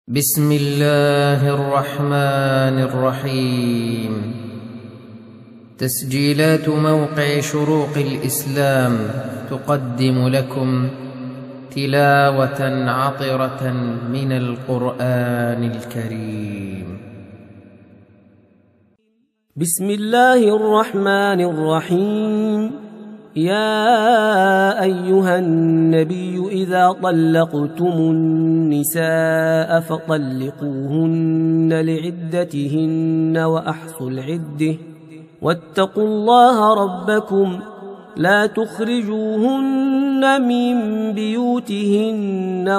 بسم الله الرحمن الرحيم. تسجيلات موقع شروق الإسلام تقدم لكم تلاوة عطرة من القرآن الكريم. بسم الله الرحمن الرحيم. يا أيها النبي إذا طلقتم النساء فطلقوهن لعدتهن وأحصوا العدة واتقوا الله ربكم لا تخرجوهن من بيوتهن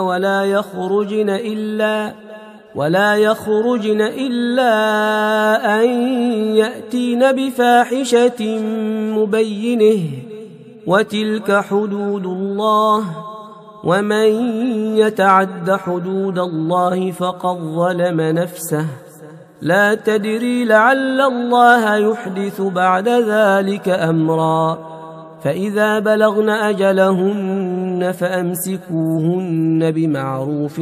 ولا يخرجن إلا أن يأتين بفاحشة مبينة وتلك حدود الله ومن يتعد حدود الله فقد ظلم نفسه لا تدري لعل الله يحدث بعد ذلك أمرا فإذا بلغن أجلهن فأمسكوهن بمعروف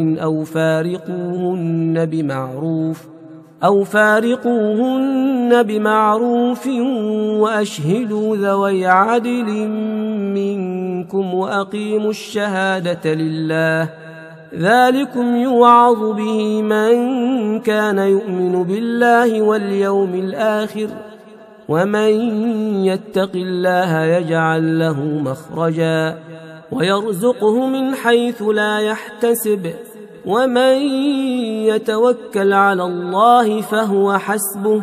أو فارقوهن بمعروف وأشهدوا ذوي عدل منكم وأقيموا الشهادة لله ذلكم يوعظ به من كان يؤمن بالله واليوم الآخر ومن يتق الله يجعل له مخرجا ويرزقه من حيث لا يحتسب ومن يتوكل على الله فهو حسبه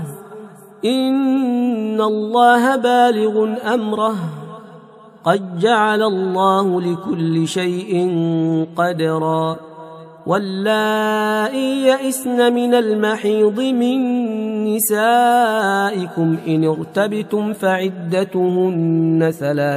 إن الله بالغ أمره قد جعل الله لكل شيء قدرا واللائي يئسن من المحيض من نسائكم إن ارتبتم فعدتهن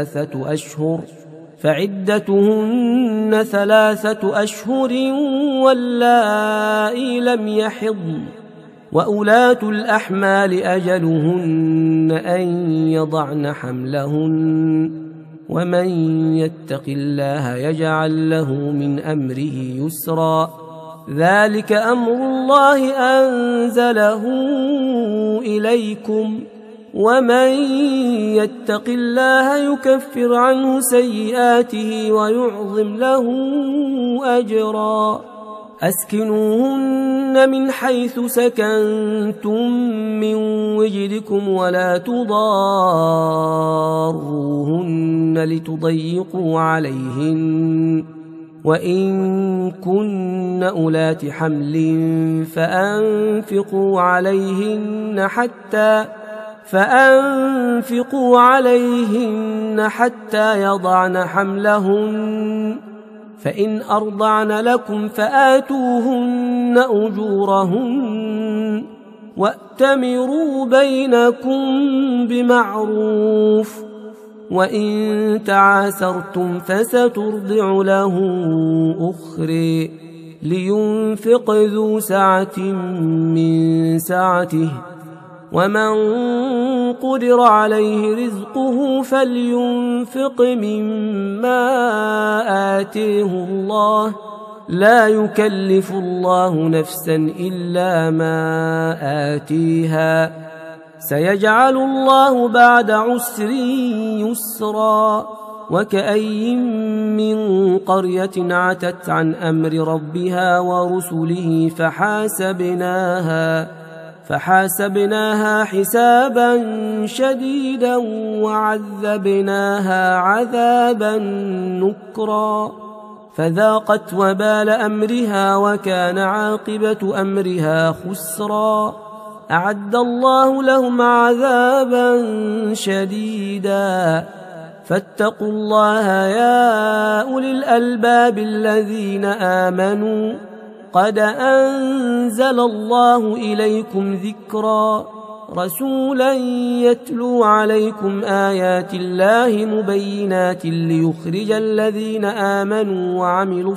ثلاثة أشهر واللائي لم يحضن وأولاة الأحمال أجلهن أن يضعن حملهن ومن يتق الله يجعل له من أمره يسرا ذلك أمر الله أنزله إليكم ومن يتق الله يكفر عنه سيئاته ويعظم له أجرا أسكنوهن من حيث سكنتم من وجدكم ولا تضاروهن لتضيقوا عليهن وإن كن أولات حمل فأنفقوا عليهن حتى يضعن حملهن فإن أرضعن لكم فآتوهن أجورهن وأتمروا بينكم بمعروف وإن تعاسرتم فسترضع له أخرى لينفق ذو سعة من سعته ومن قدر عليه رزقه فلينفق مما آتيه الله لا يكلف الله نفسا إلا ما آتيها سيجعل الله بعد عسر يسرا وكأي من قرية عتت عن أمر ربها ورسله فحاسبناها حسابا شديدا وعذبناها عذابا نكرا فذاقت وبال أمرها وكان عاقبة أمرها خسرا أعد الله لهم عذابا شديدا فاتقوا الله يا أولي الألباب الذين آمنوا قد أنزل الله إليكم ذكرا رسولا يتلو عليكم آيات الله مبينات ليخرج الذين آمنوا وعملوا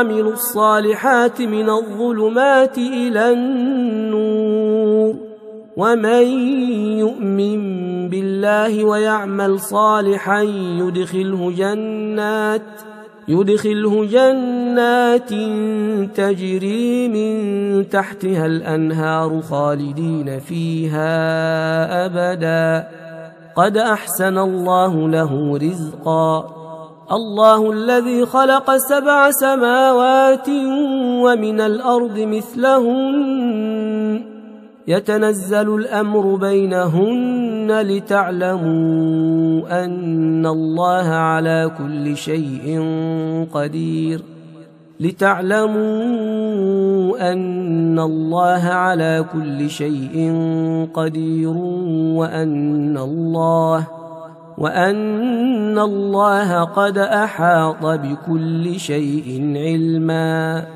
الصالحات من الظلمات إلى النور ومن يؤمن بالله ويعمل صالحا يدخله جنات تجري من تحتها الأنهار خالدين فيها أبدا قد أحسن الله له رزقا الله الذي خلق 7 سماوات ومن الأرض مثلهن يتنزل الأمر بينهن لتعلموا أن الله على كل شيء قدير وأن الله قد أحاط بكل شيء علما